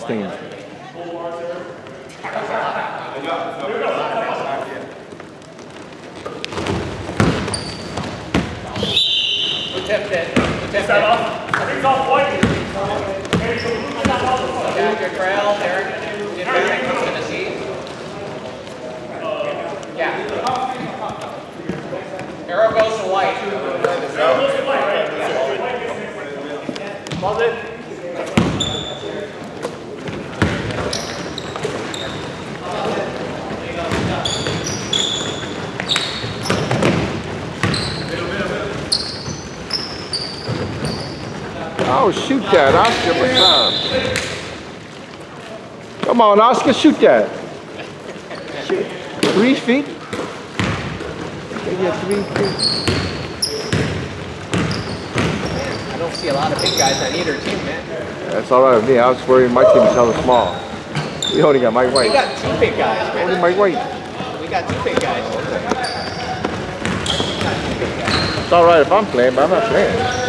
teams. Tipped it. Tipped it. Yeah, good trail, Derek. Did Derek who's going to see? Yeah. Arrow goes to white. Arrow goes to white, right? Yeah. Love it. Oh, shoot that, Oscar. What's up? Come on, Oscar, shoot that. Shoot. 3 feet? Maybe 3 feet. I don't see a lot of big guys on either team, man. That's all right with me. I was worried my team was hella small. We only got Mike White. We got 2 big guys, man. Only Mike White. We got 2 big guys. It's all right if I'm playing, but I'm not playing.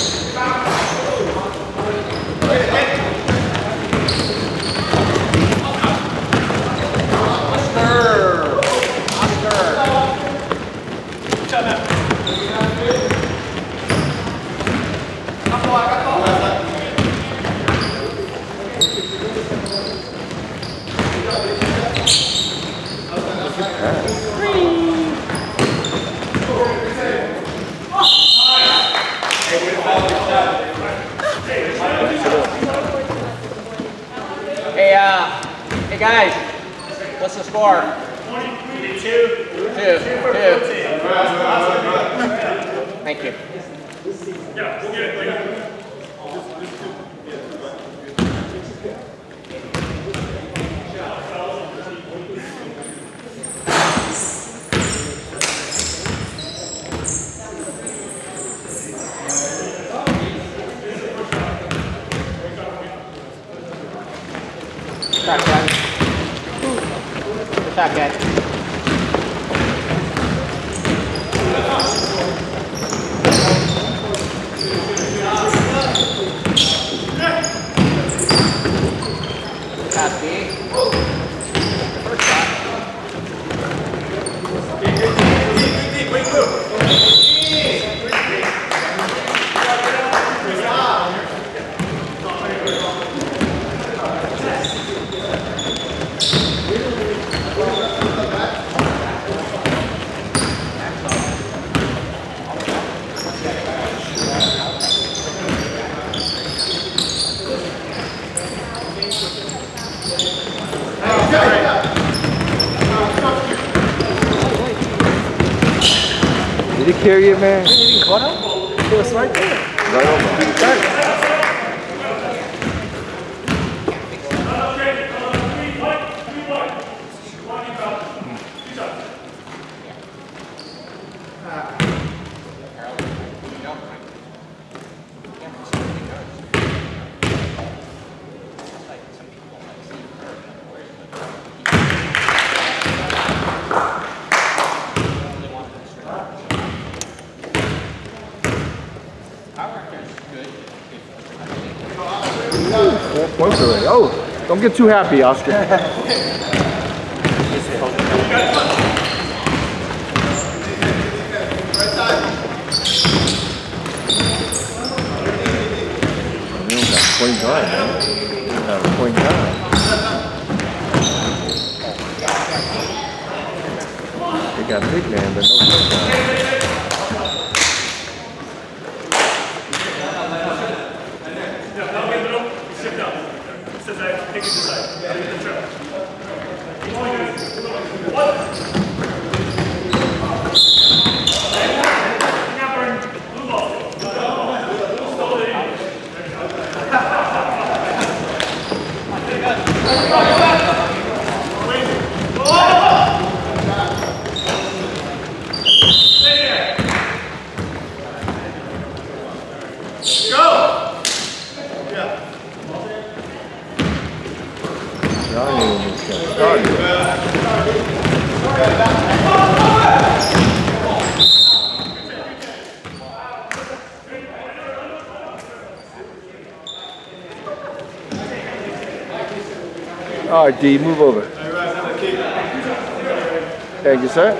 Hey guys, what's the score? 2. Thank you. Yeah, we'll get it later. Good shot, guys. Good shot, guys. Pass B. First shot. Did he carry it, man? Didn't even caught him? It was right there. Right over. Points already. Oh, don't get too happy, Oscar. We don't got point guard, man. We don't have a point guard. They got big man, but no point guard. All right, D, move over. Thank you, sir.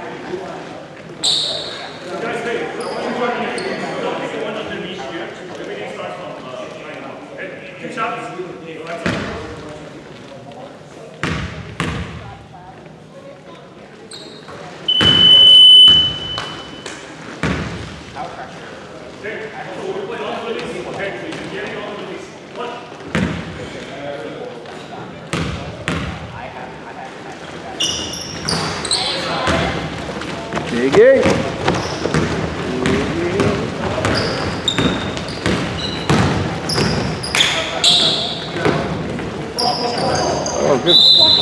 Dig it. Oh, good.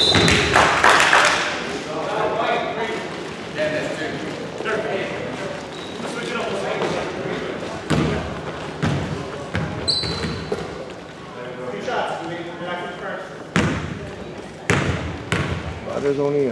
There's only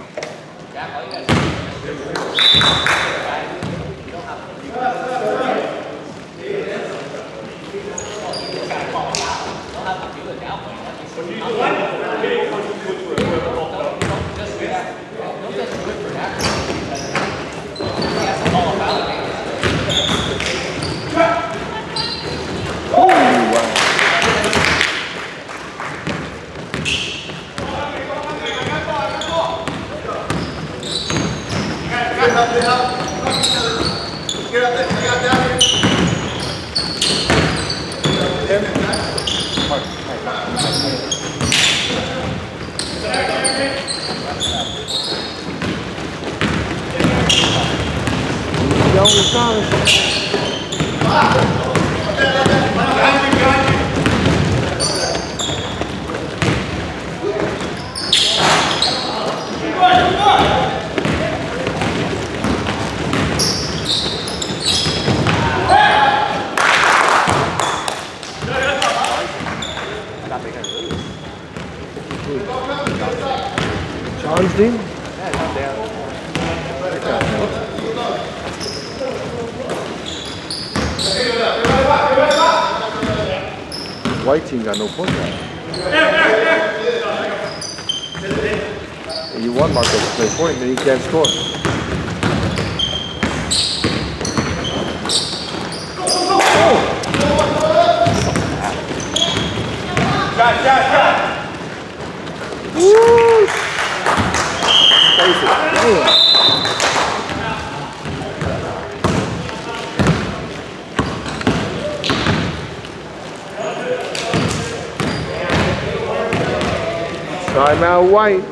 John's team? White team got no point guard. You want Marco to play point, then he can't score. Shot. Woo! Face it. Damn. Timeout White.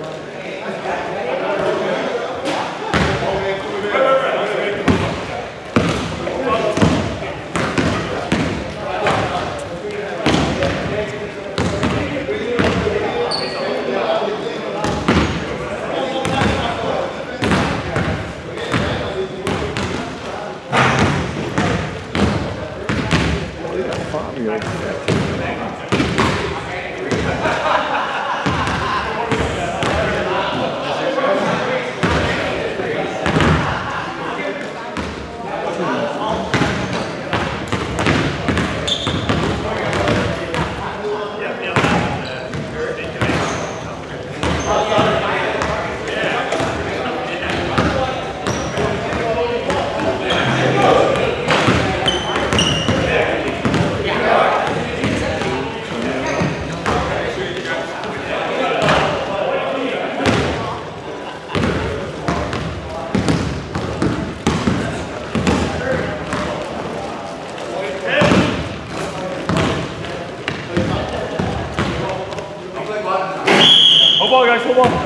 Ball, guys, full ball.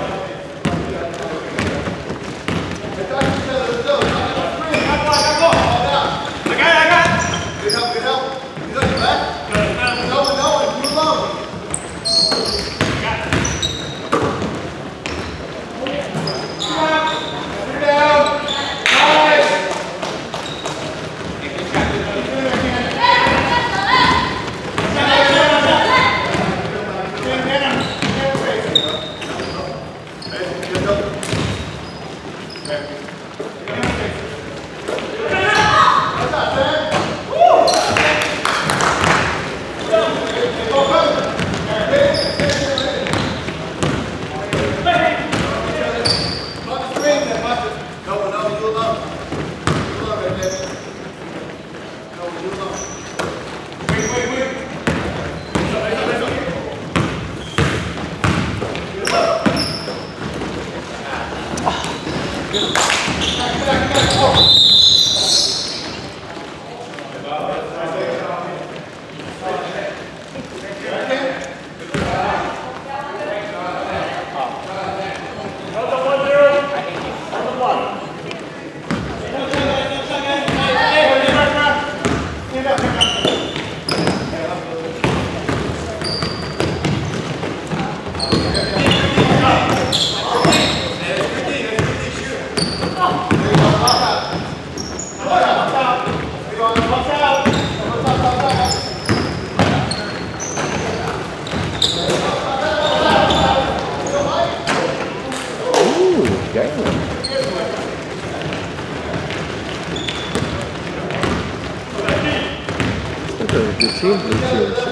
The team blue team.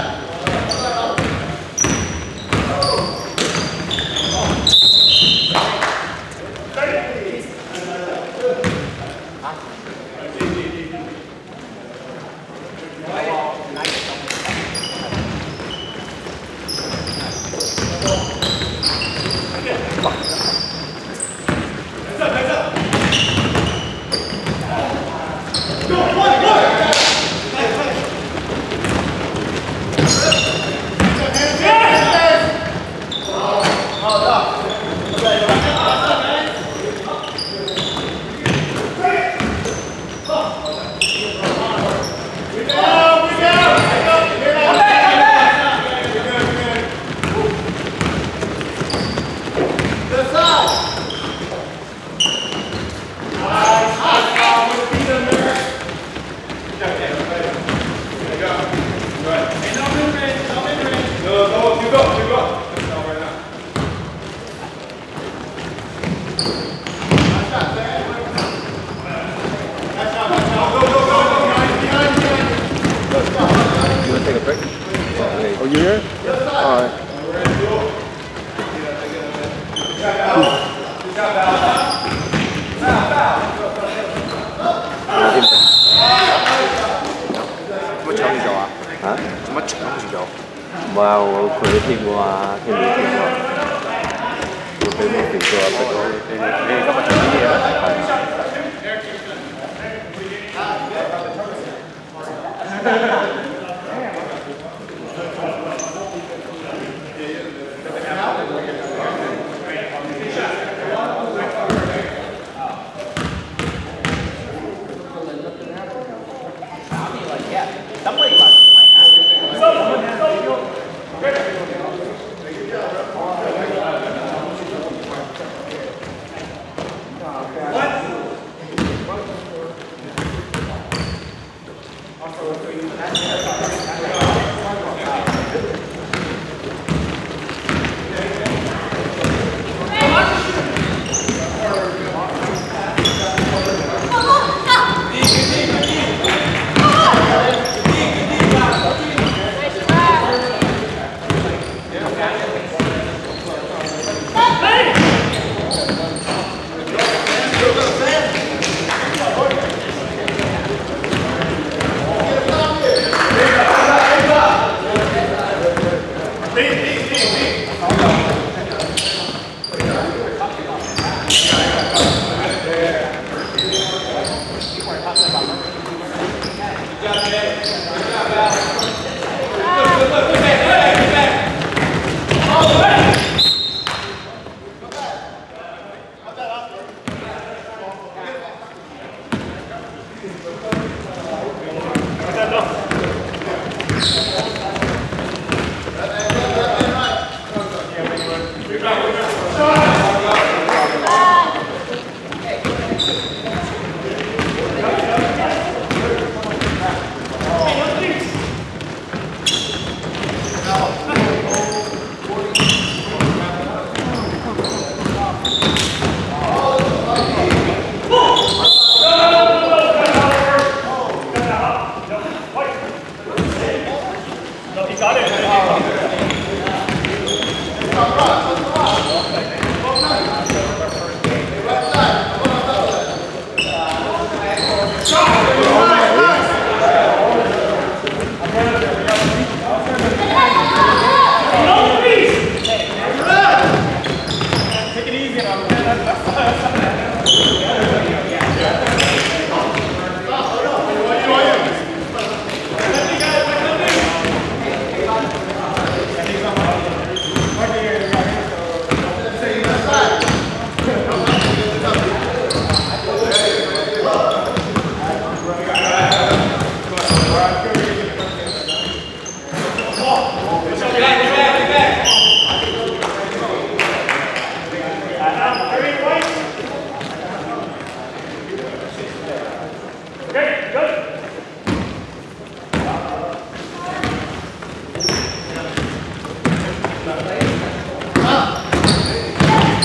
Oh, you here? All right. 뭐 정이죠? Hả? 뭐 정이죠? Wow, khởi thiên qua thiên lý thiên qua. Một cái một tình cờ phải có 네, 이거 뭐 정이에요? Somebody might got it.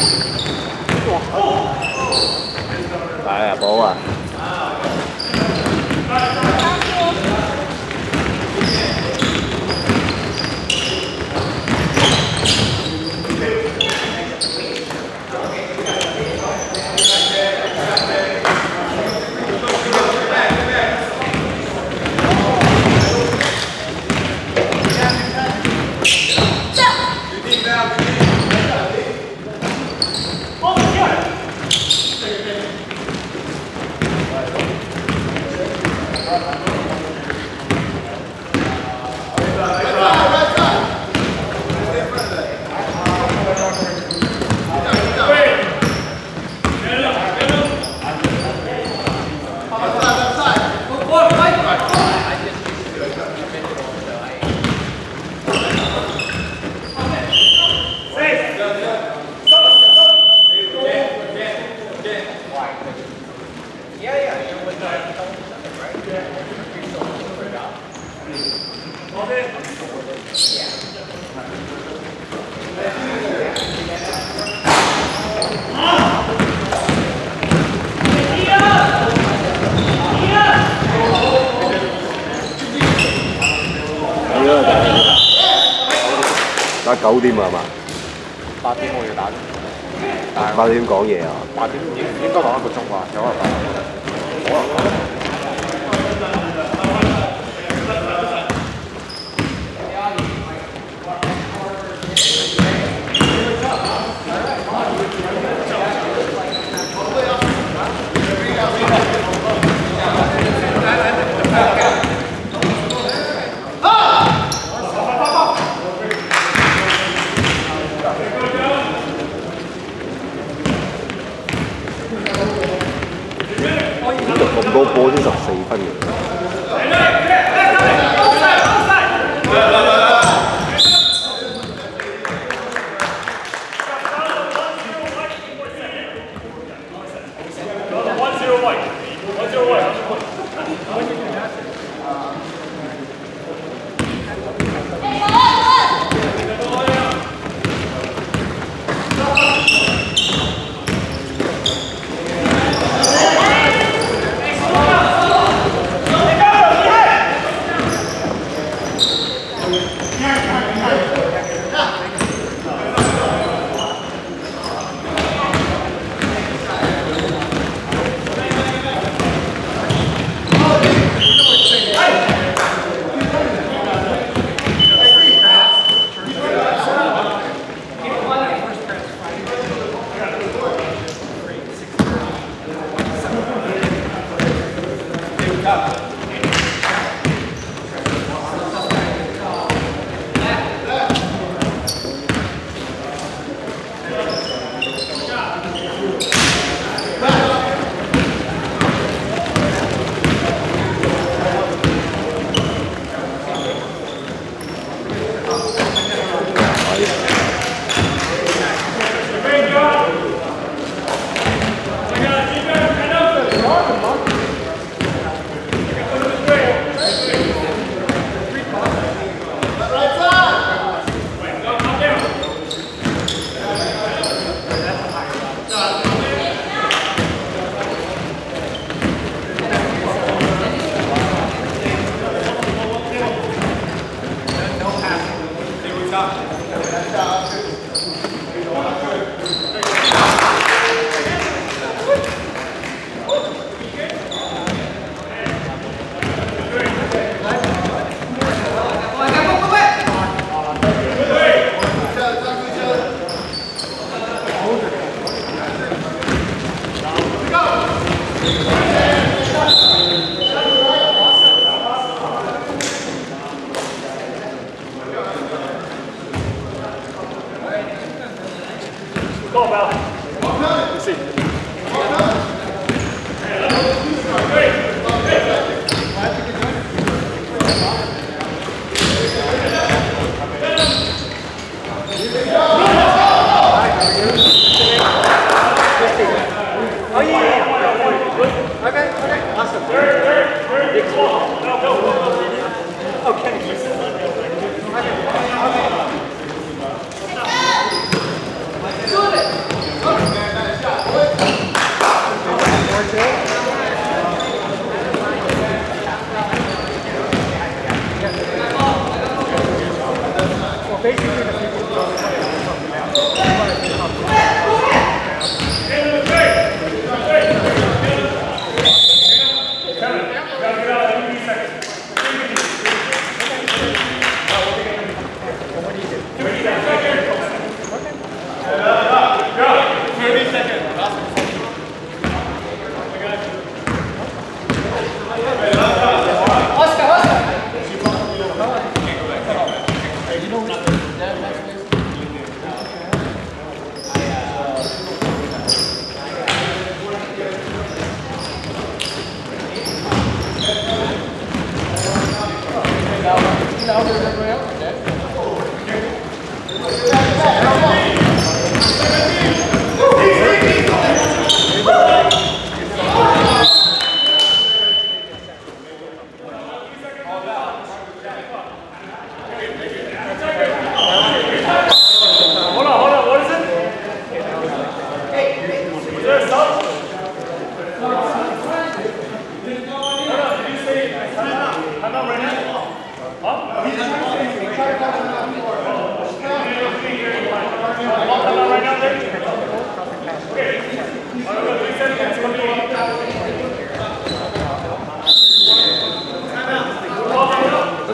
係啊，冇啊！打9點係嘛？8點我要打，但係8點講嘢啊？8點應該講1個鐘啩，有可能講。個波先14分嘅。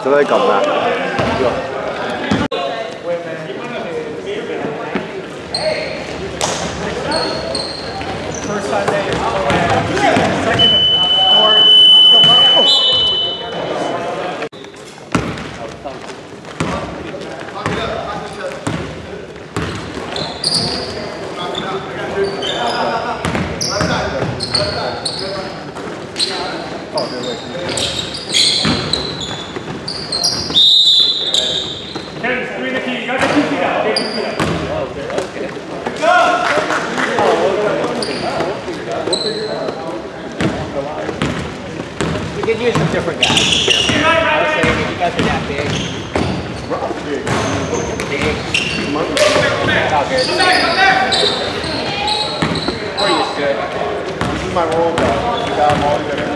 Today come back. First Sunday, second and fourth. We could use some different guys here, man. I was saying, if you guys are that big. Big. Out here. We're used to it. This is my role, though. You got them all together.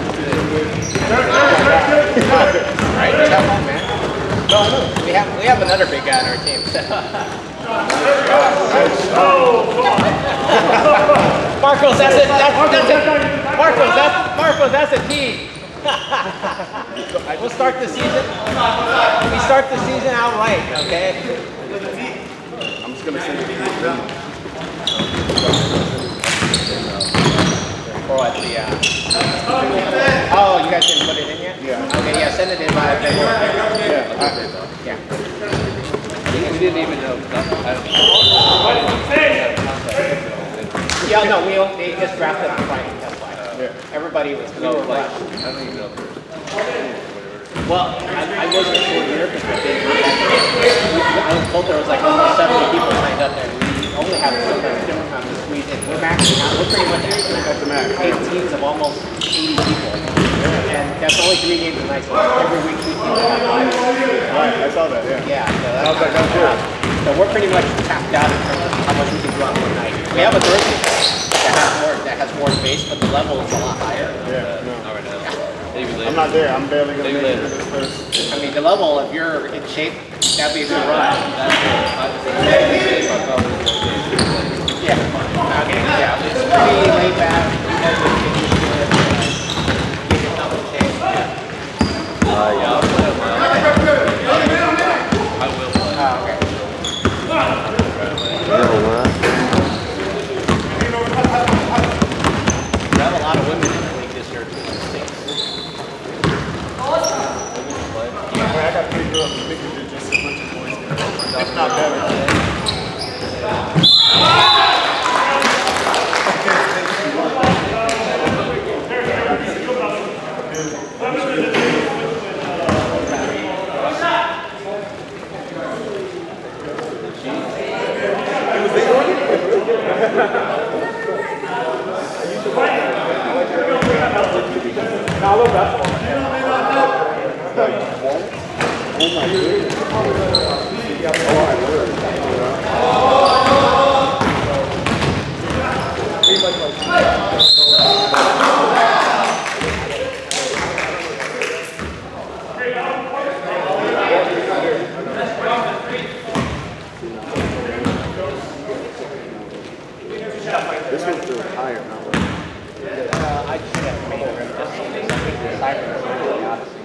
Right? Come on, man. No, I know. We have another big guy on our team. Marcos, that's it. Marcos, that's a team. We'll start the season. We start the season out right, okay? I'm just gonna send it to you. For what? Oh, you guys didn't put it in yet? Yeah. Okay, yeah, send it in by February. Yeah. We didn't even know. Yeah, no, they just drafted on Friday. That's why. Everybody was No, rushed. like, I don't even know. Well, I wasn't sure here because I was told there was like almost 70 people signed up there. We only have a certain amount to squeeze in. We're maxing out. We're pretty much at the max. 8 teams of almost 80 people. And that's only 3 games a night. So every week 2 teams have 5. Right, I saw that, yeah. Yeah, so that's cool. So we're pretty much tapped out in terms of how much we can do on one night. We have a Thursday that has more space, but the level is a lot higher. Yeah, no. Not right now. Maybe later. I'm not there. I'm barely gonna Maybe make it later. to this first. I mean, the level, if you're in shape, that'd be a good ride. Yeah. Okay, yeah. It's pretty laid back. Get yourself in shape. Yeah, I'll play them. I will play. Oh, okay. We have a lot of women in the league this year, too. I got 3 girls and think it's just as much as boys. If not better. This one's still higher now. I just have to make it just Cypress, really, honestly.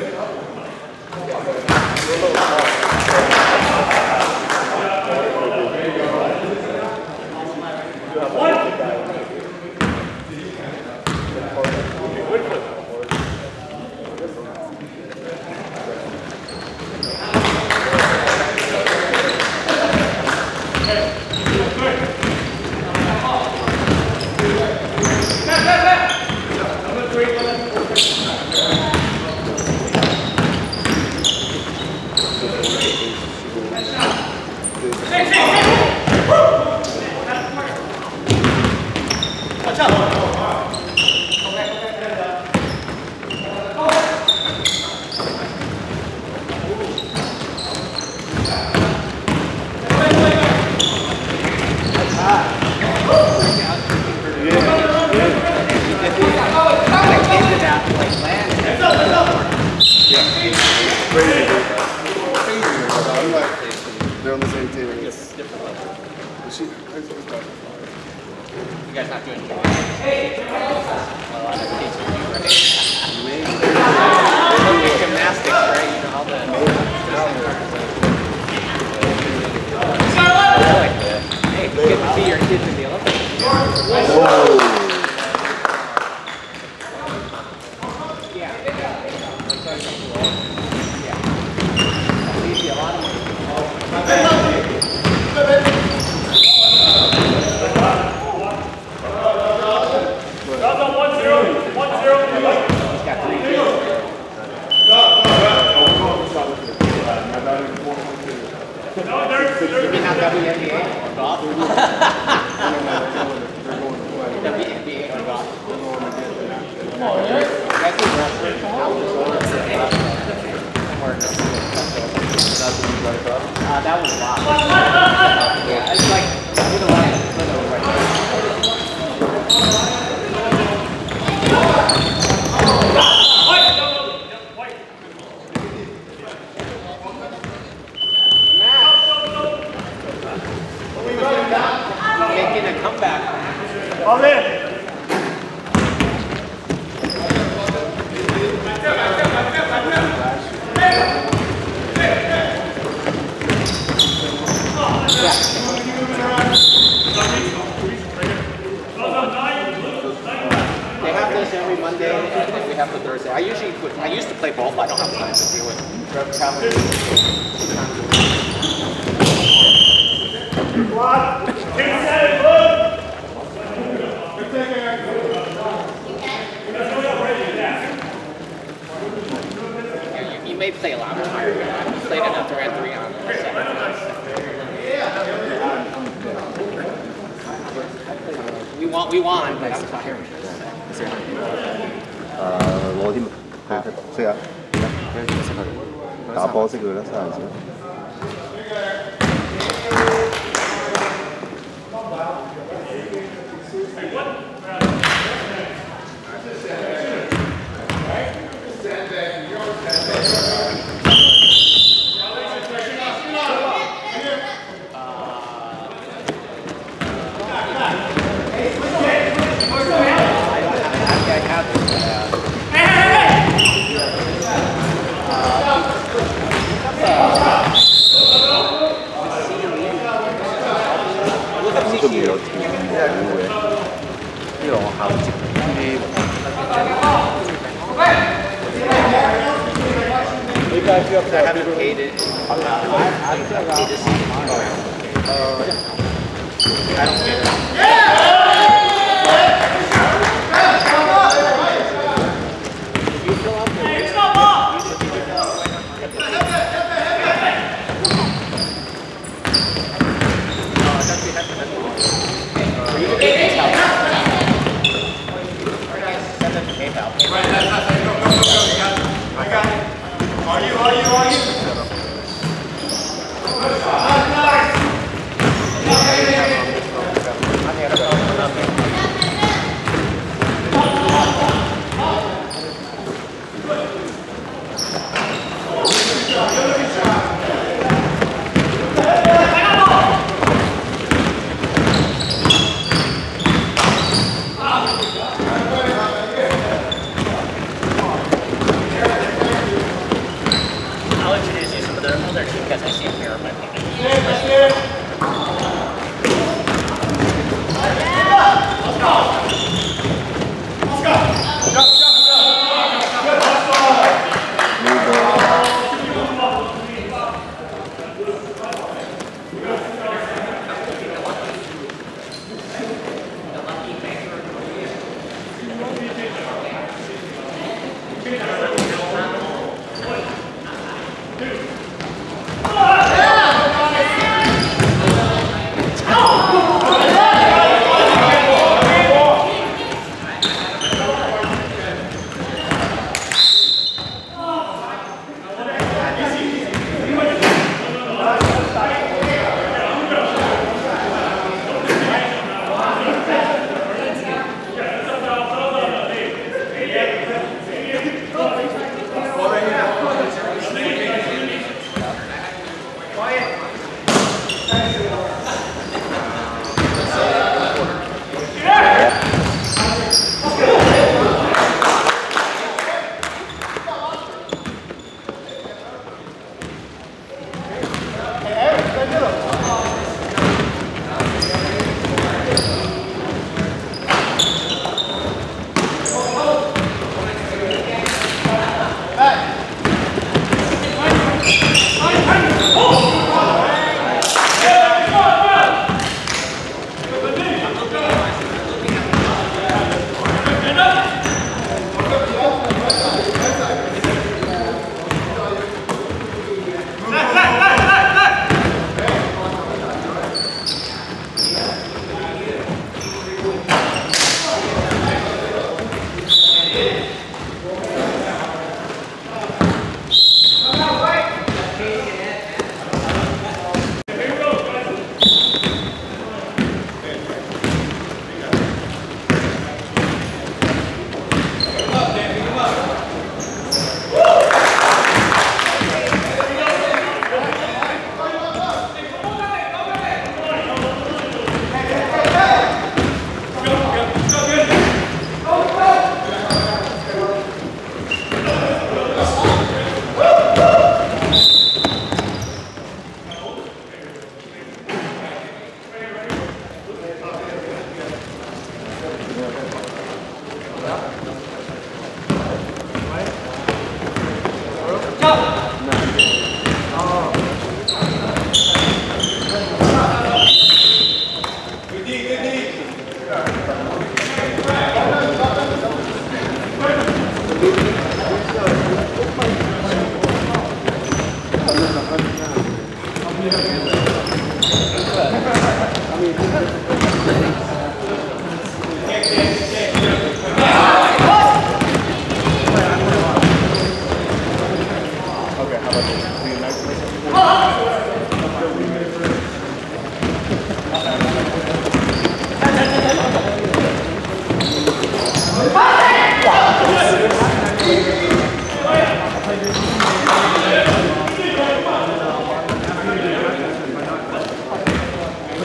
They're on the same team. It's different level. You guys not doing well, I teach you, right? Gymnastics, right? Hey, good to see your kids in the Olympics. Maybe not WNBA or golf. WNBA or golf. That was a lot. Yeah, it's like with a lot of making a comeback. All in. They have this every Monday, and we have the Thursday. I used to play both, but I don't have time to deal with traveling. You may play a lot higher. You played enough to add 3 on the second. We won, but I'm tired. 攞啲識啊？打波識佢啦，30歲。都未有跳舞嘅，呢個學校接啲。You guys up there? I haven't paid it. I paid this season. I don't get it. You fill out the I got it. Are you? I'll introduce you to some of their other team guys I see up here.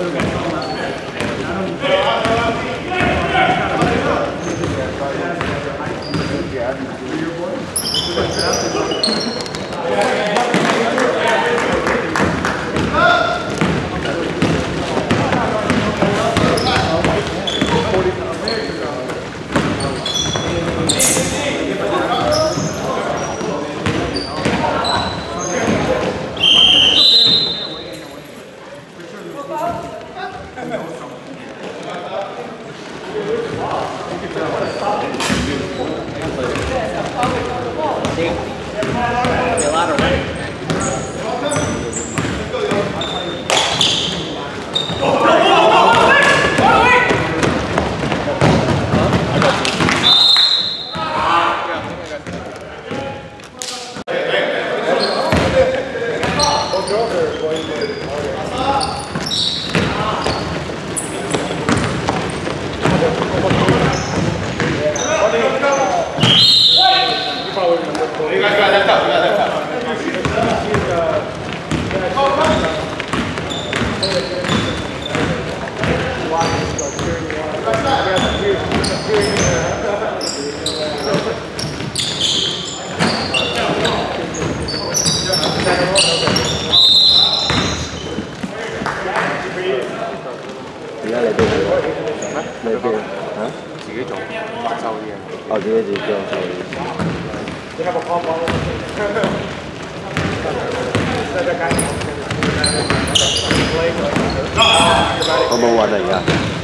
có冇運嚟㗎？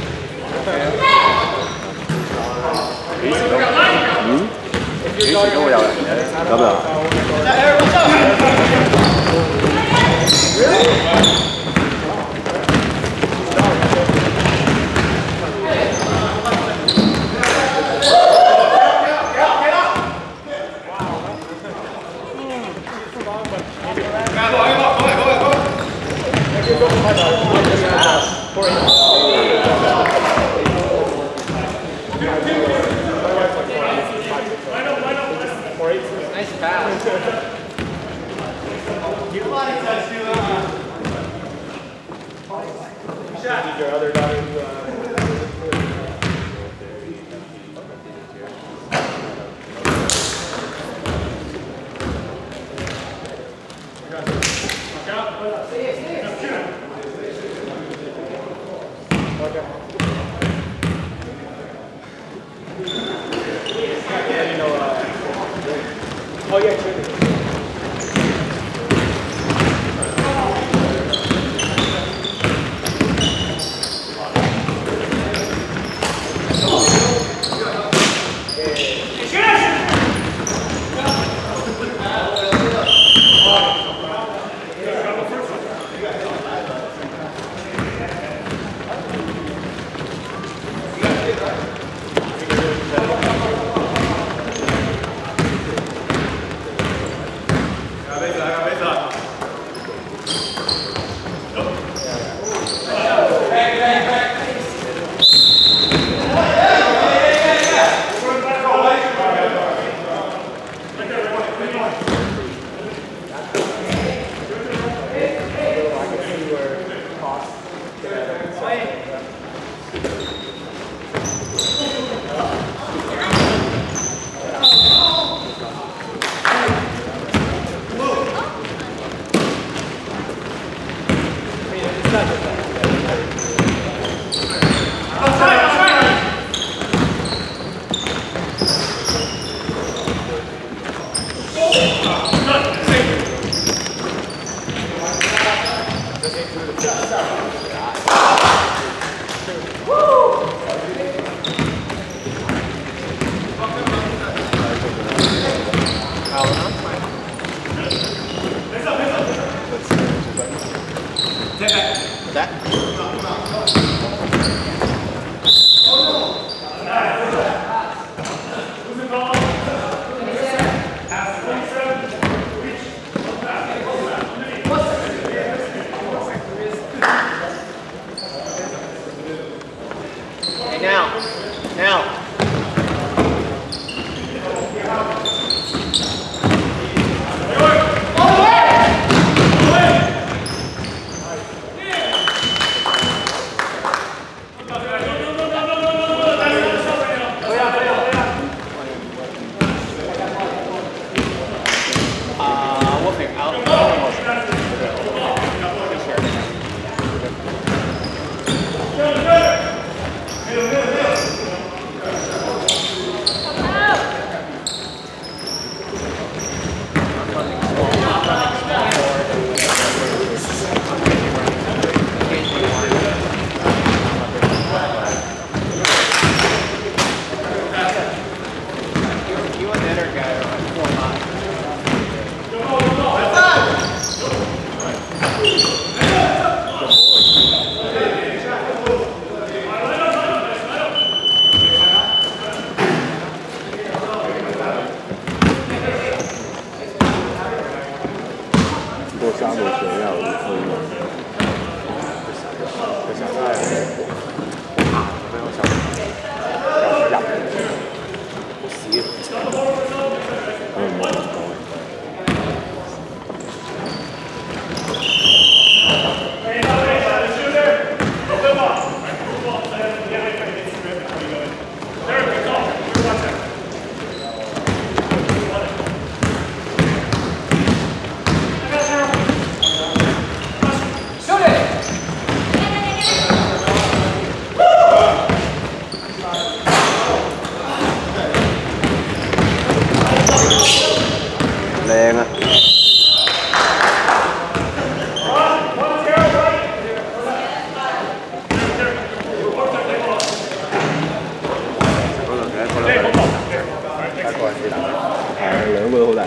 幾時都會有人嘅，咁啊。 Nice pass. Did your other daughter oh yeah, sure.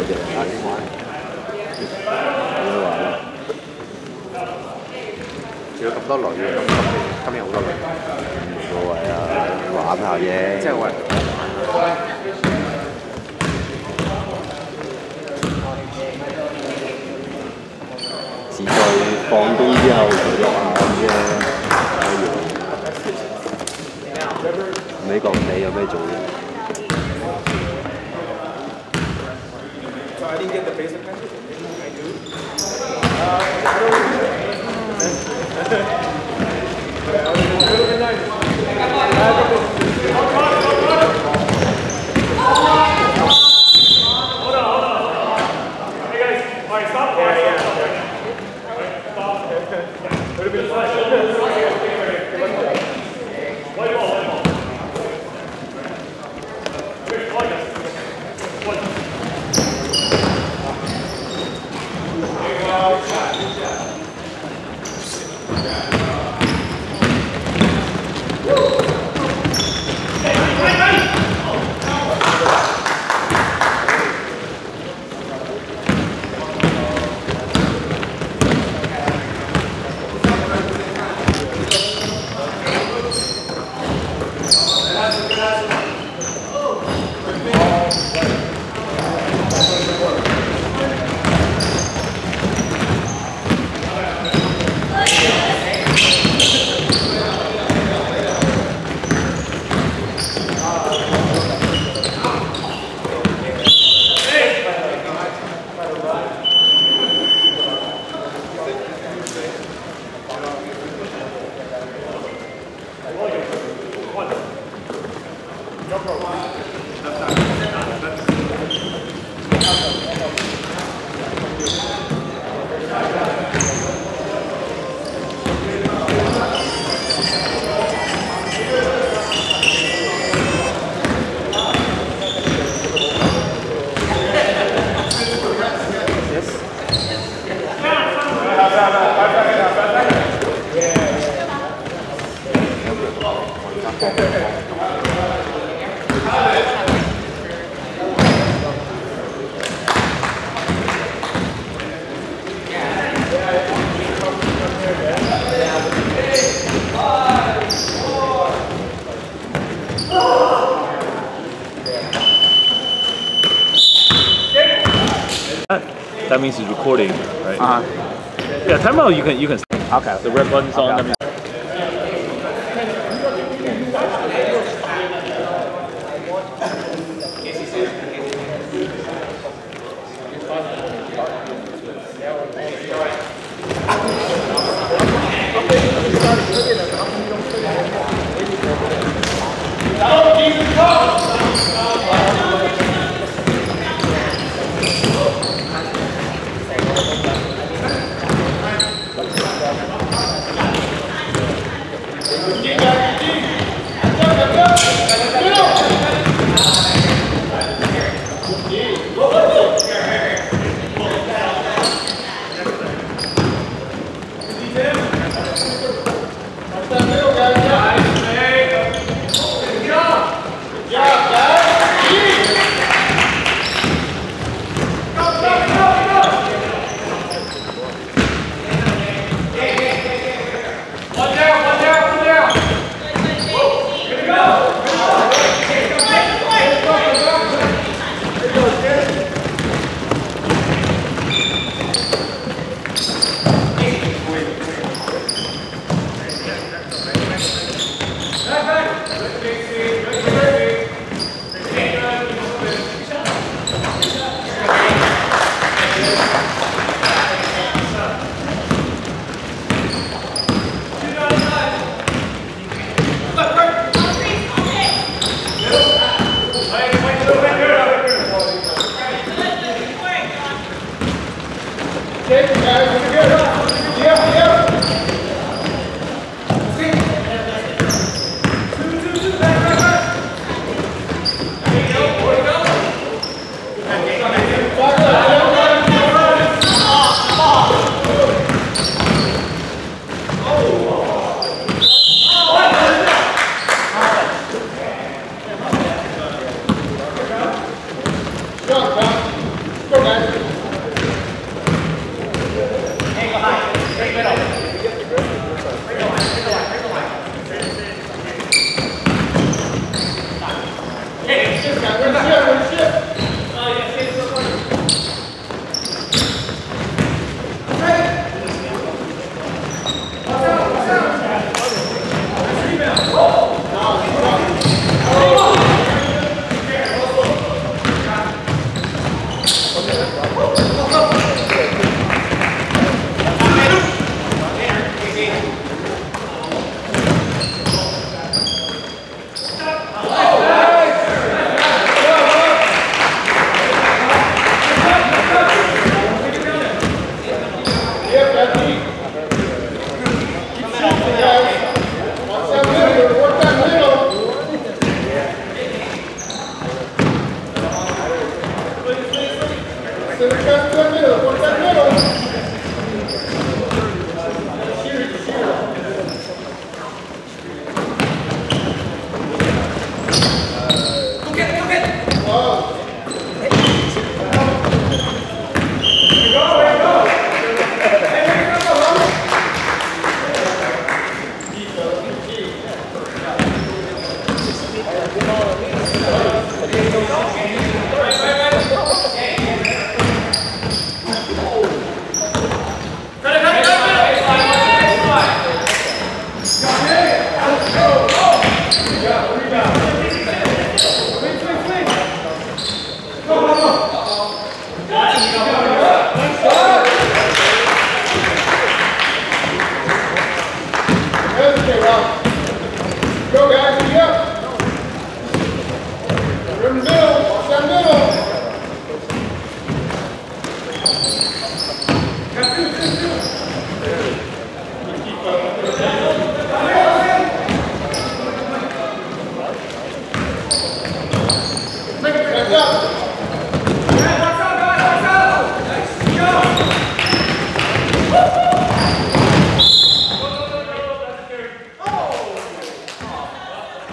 啫，啱先玩。冇得玩啦。 仲有咁多女嘅，今日好多女。 冇所謂啊，玩下啫。 即係話自在放工之後佢就玩啫，美國你有咩做啫？ So I didn't get the basic message. I do. That means it's recording, right? Yeah, timeout you can. Okay. The red button's on. That means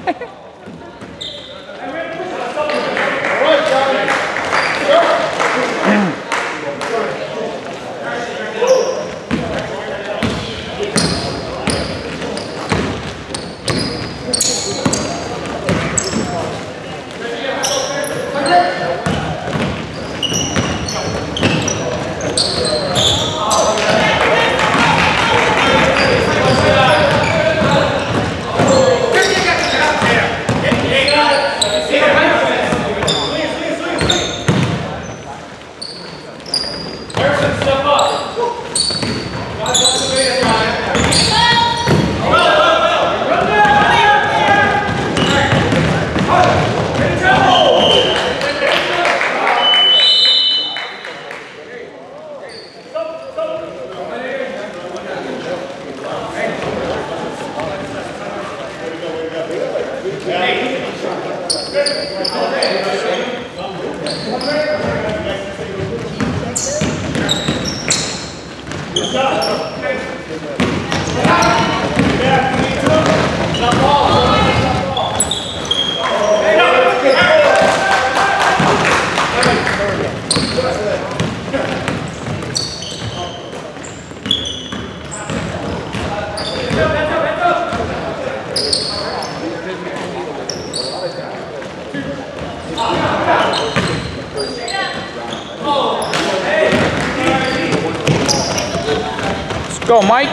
Go, Mike.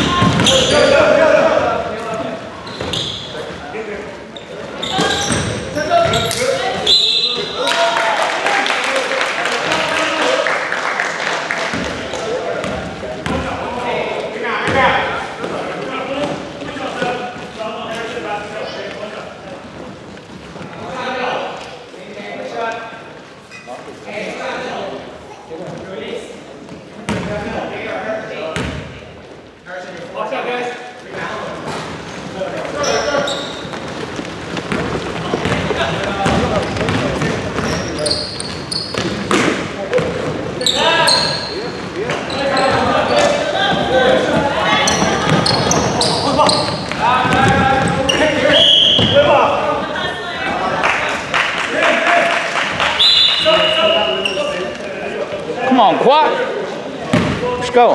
Come on, Quat. Let's go.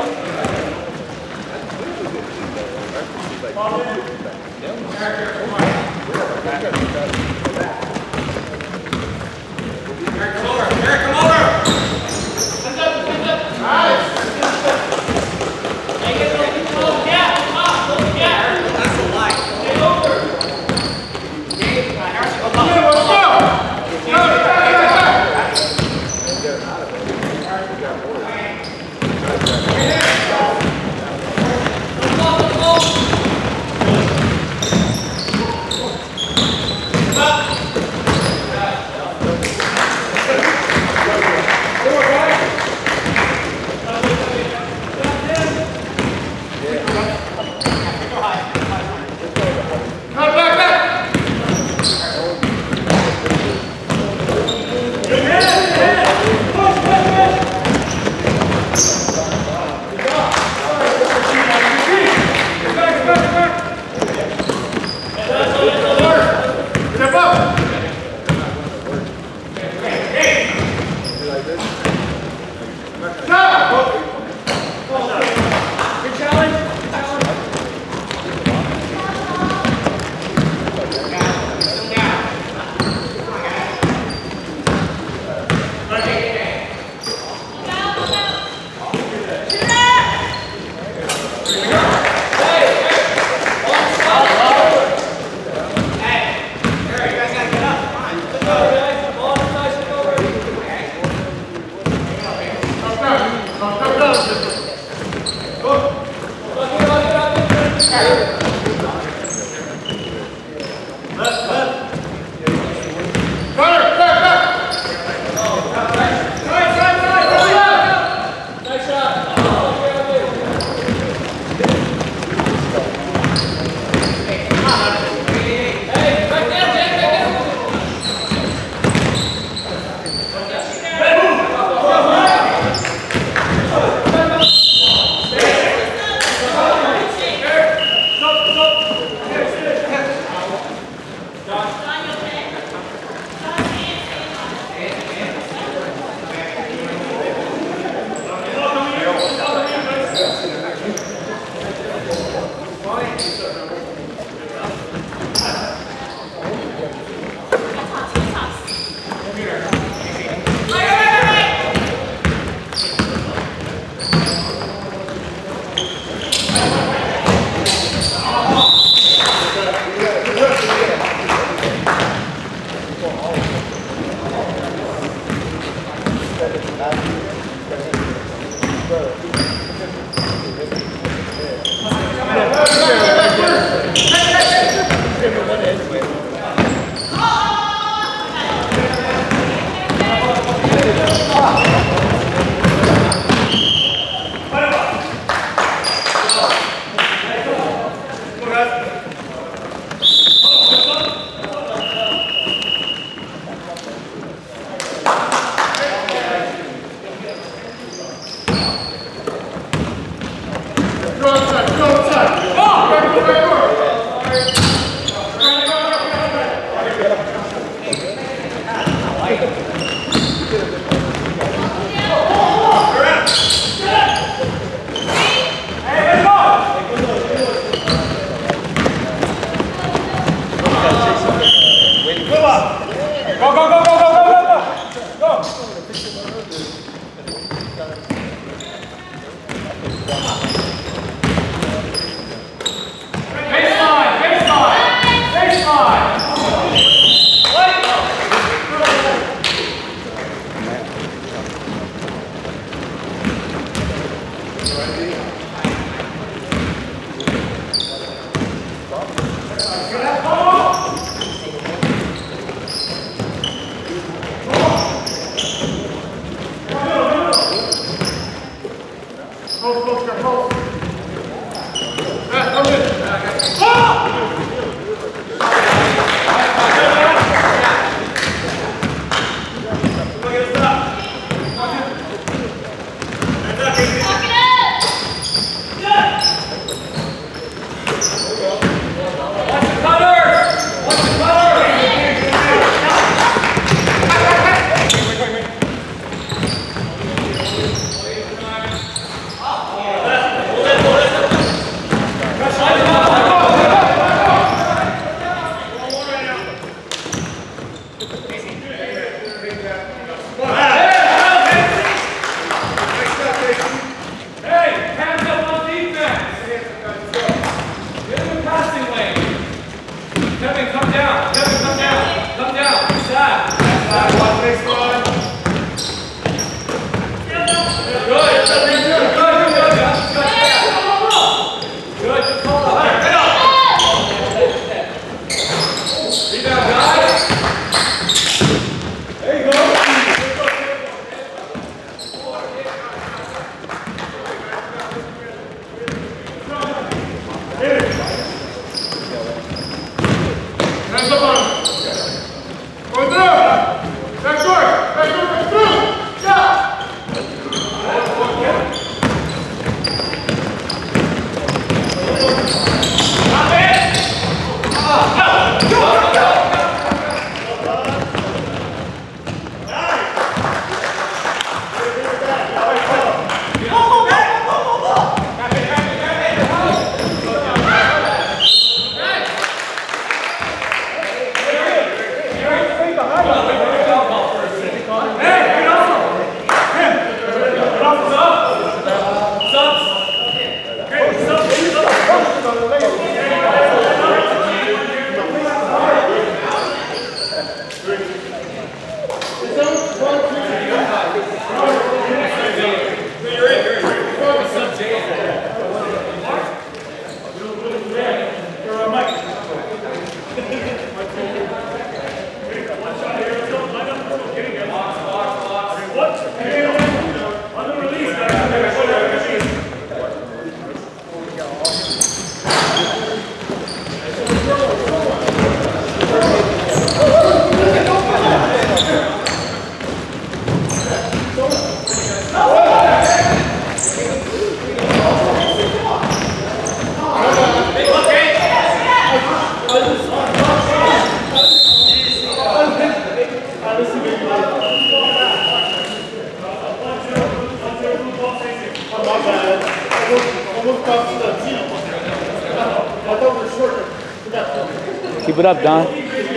Keep it up, Don.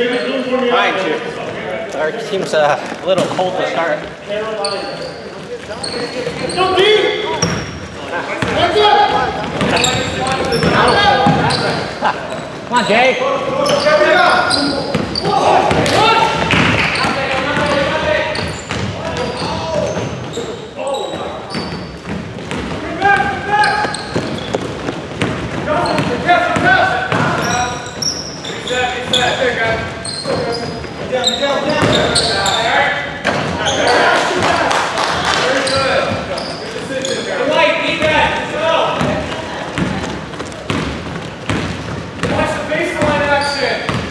Trying to. Our team's a little cold to start. Come on, Jay. Watch the baseline action.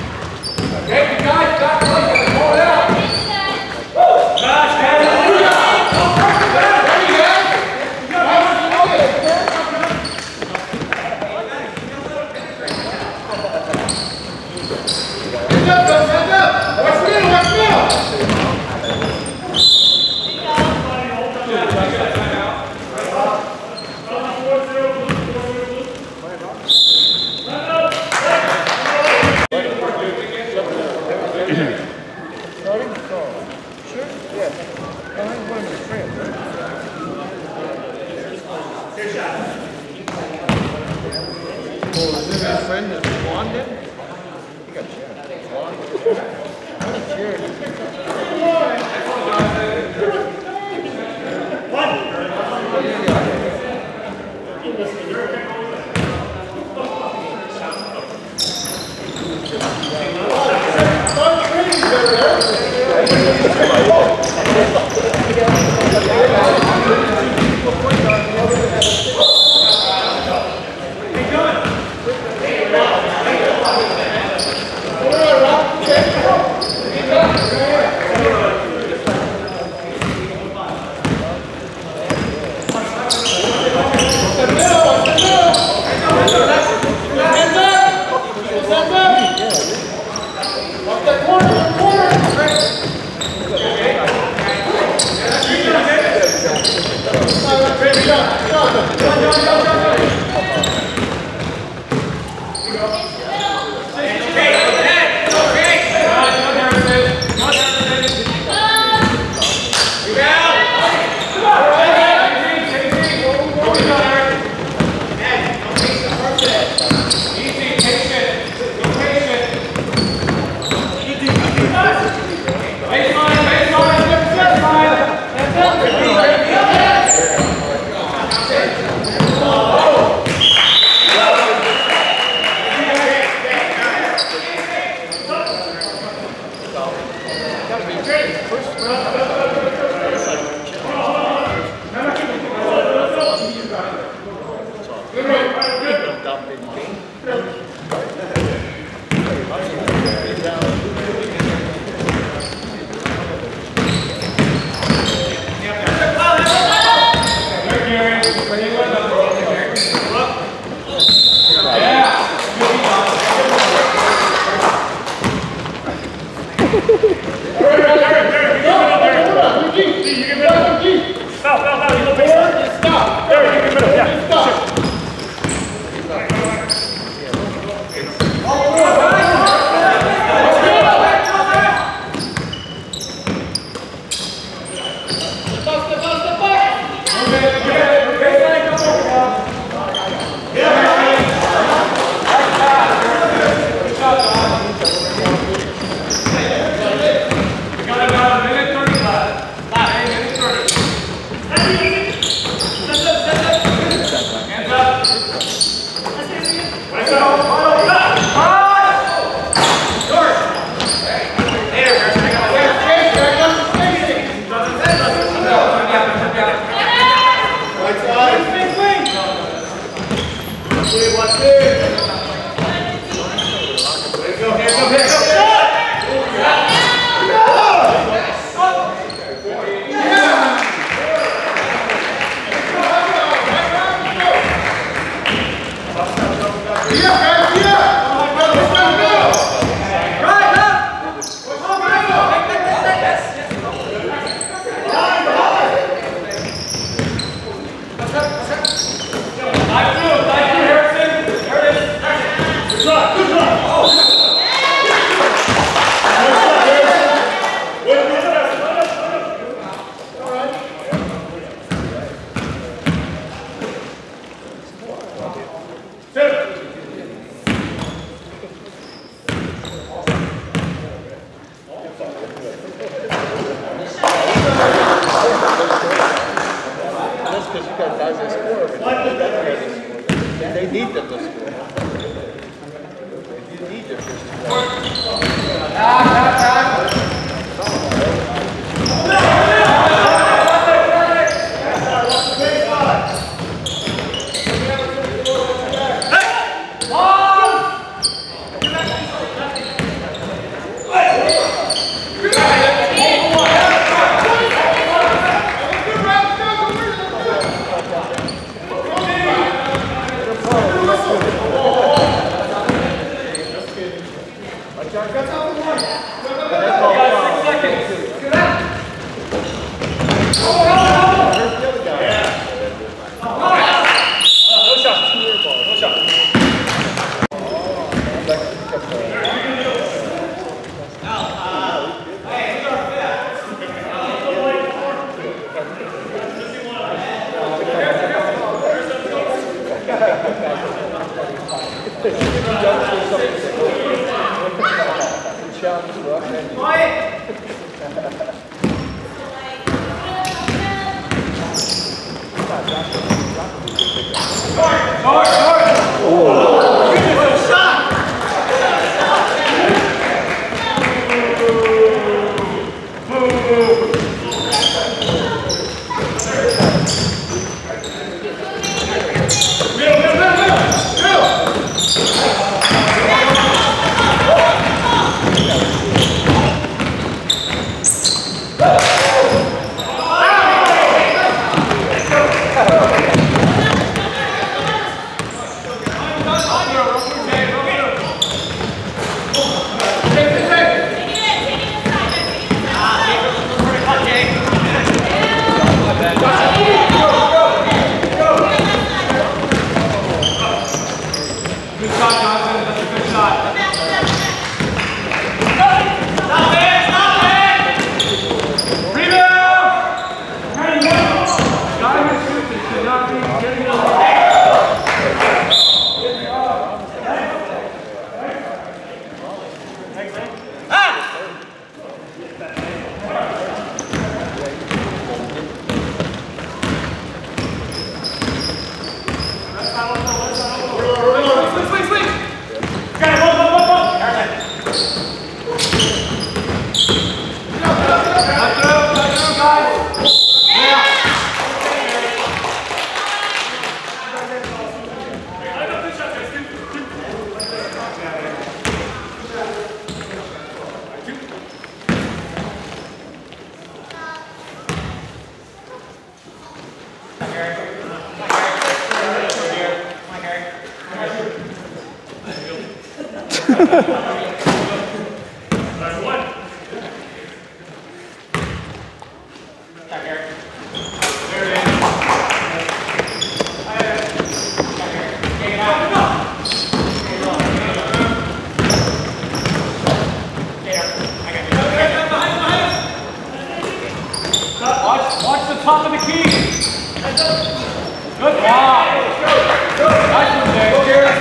They need them to score. You need them to score. Watch the top of the key. Good job. Nice one, Dave.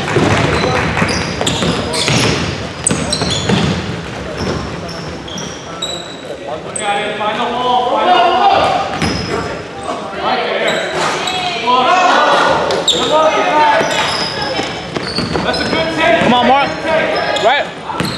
Look at it. Find the hole. Find the hole. Right there. Good luck. Good luck. That's a good take. Come on, Mark. Right.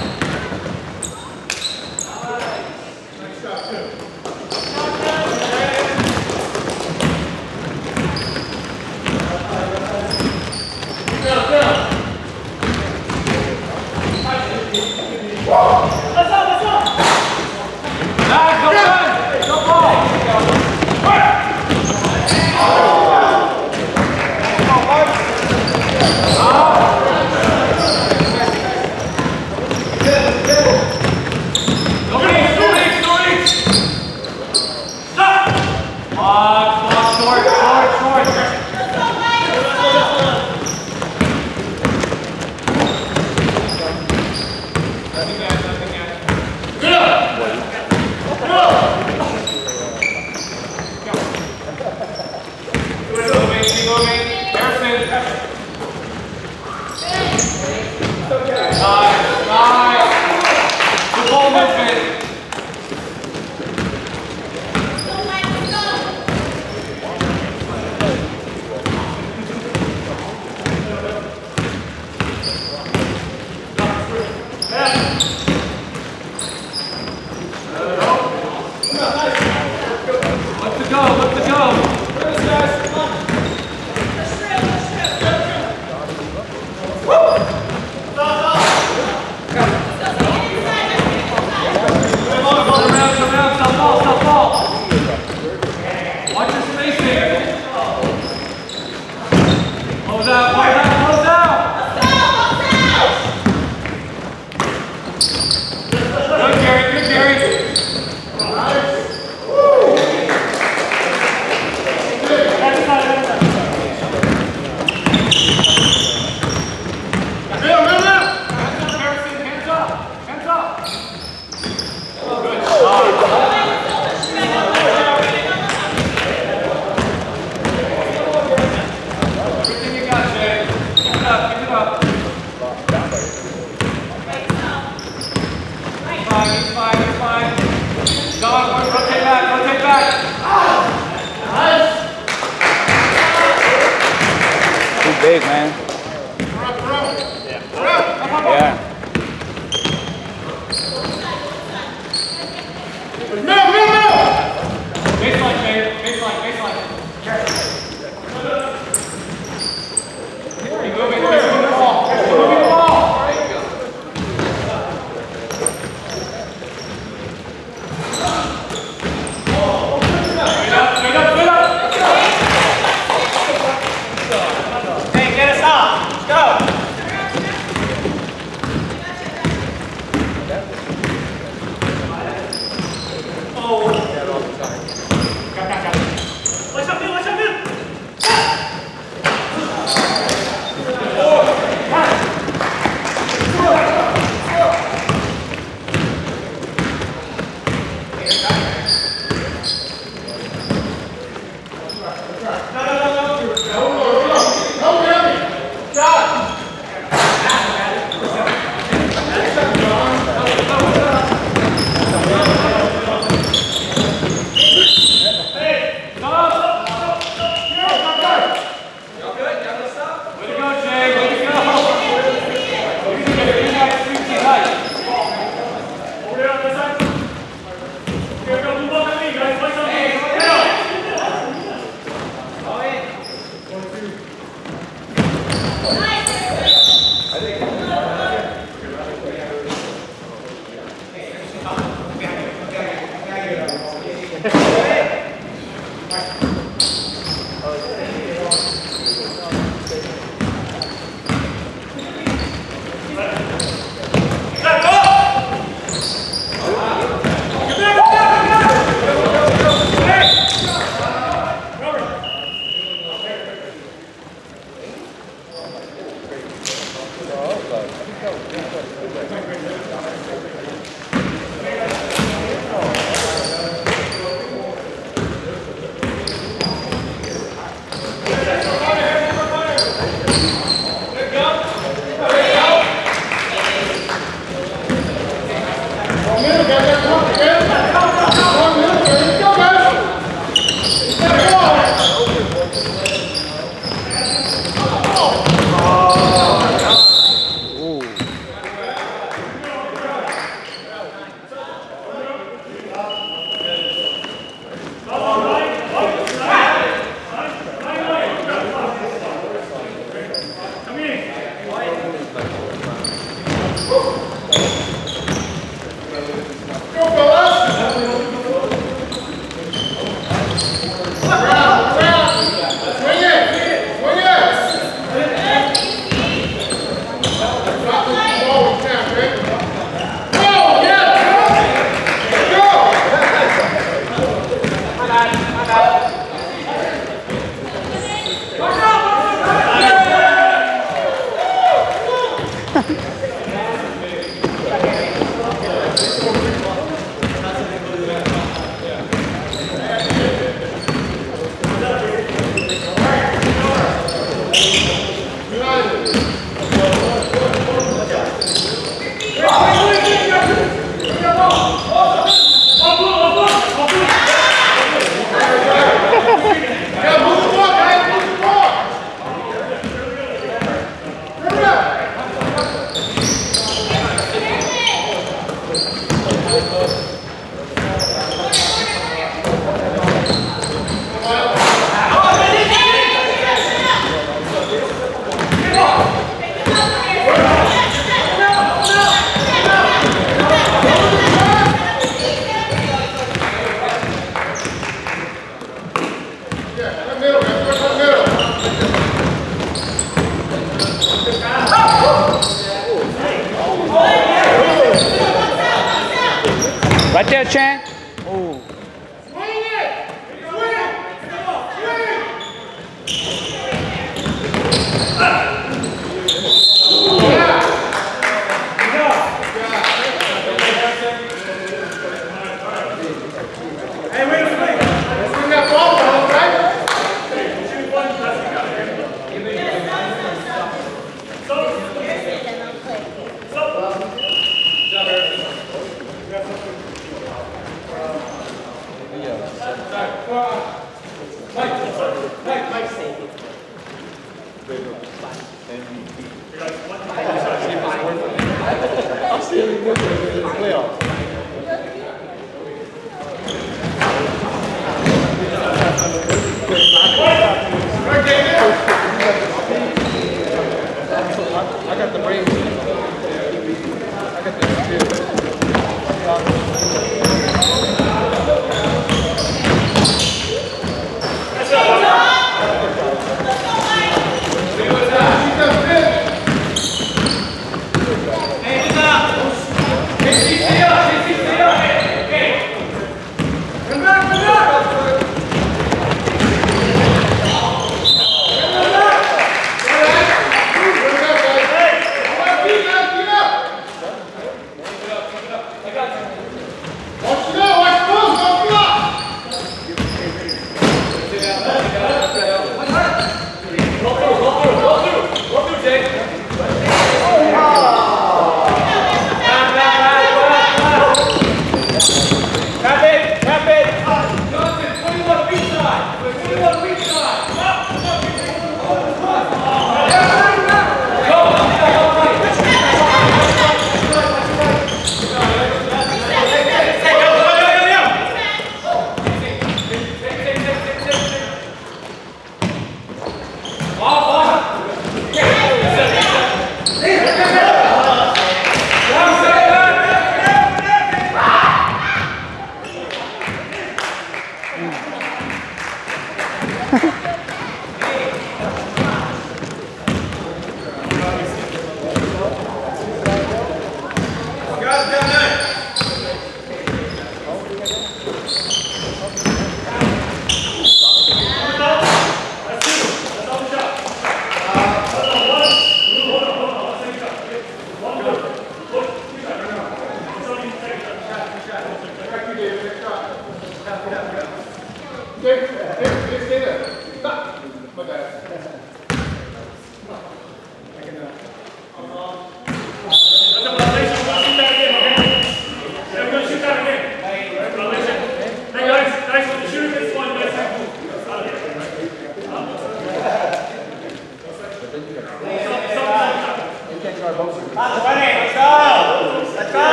Big, man. Yeah. Baseline, babe. Baseline, baseline. You're moving the ball. You're moving the ball. Straight up, straight up, straight up. Hey, get us out. Right there, Chan. Oh.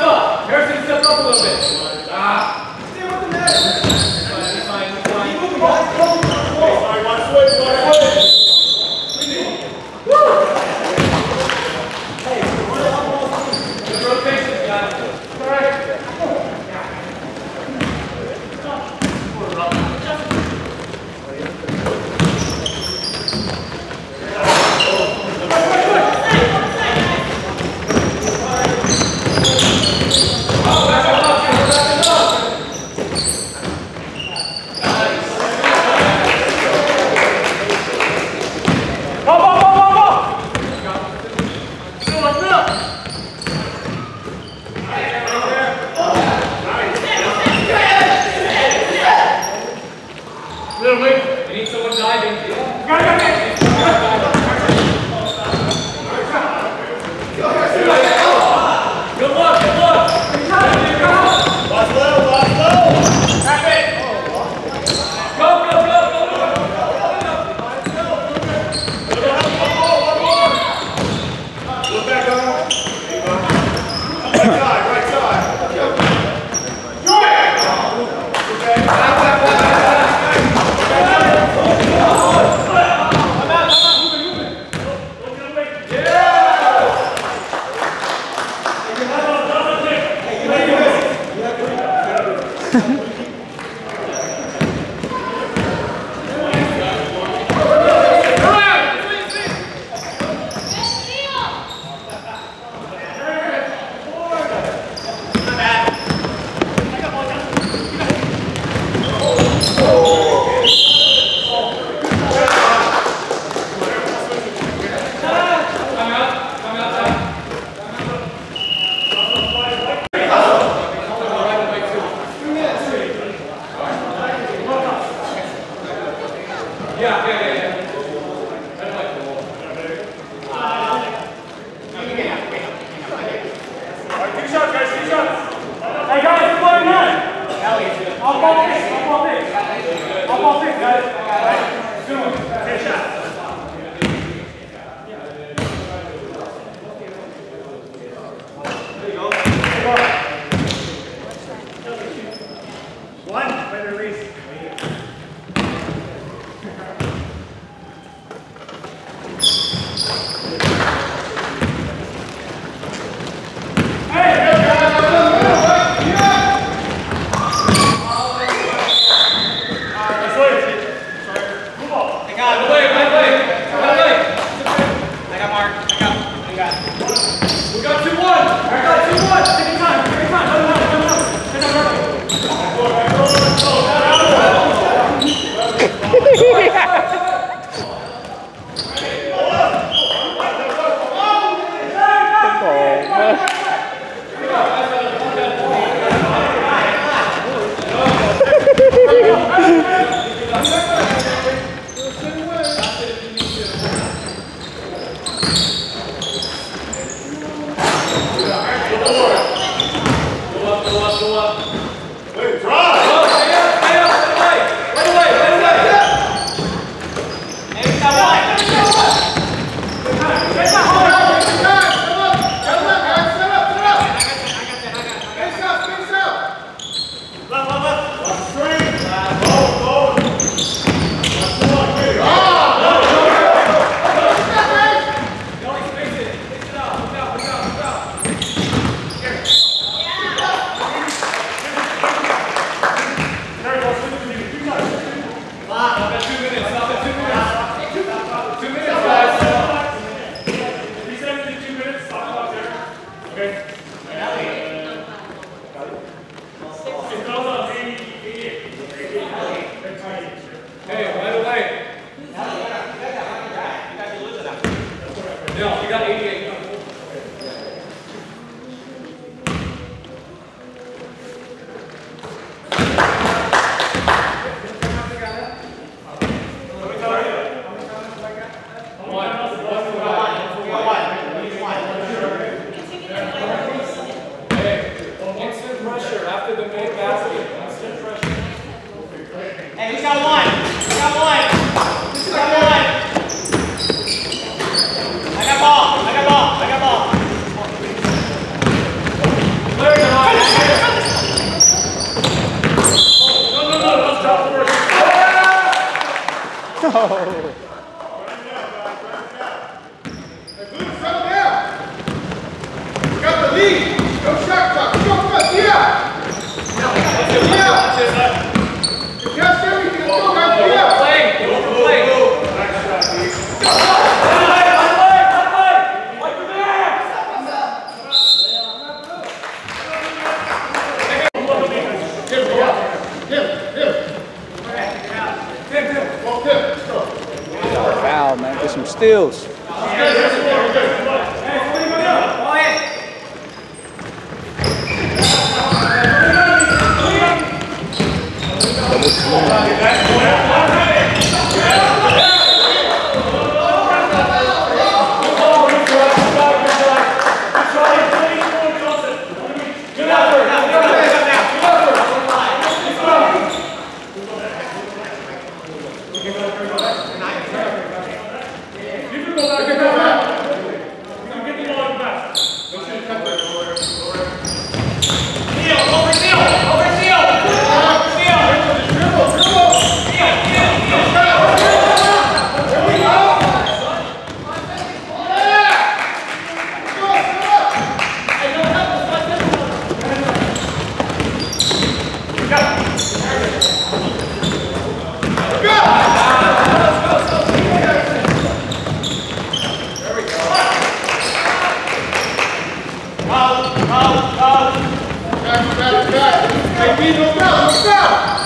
up. Harrison, step up a little bit. Stay with the net. Fine. Good rotations, guys. All right. I need someone diving. Good luck. Watch low. Tap it. Go. Look back on. Right side. Larry, steals. Hey, no foul, no foul.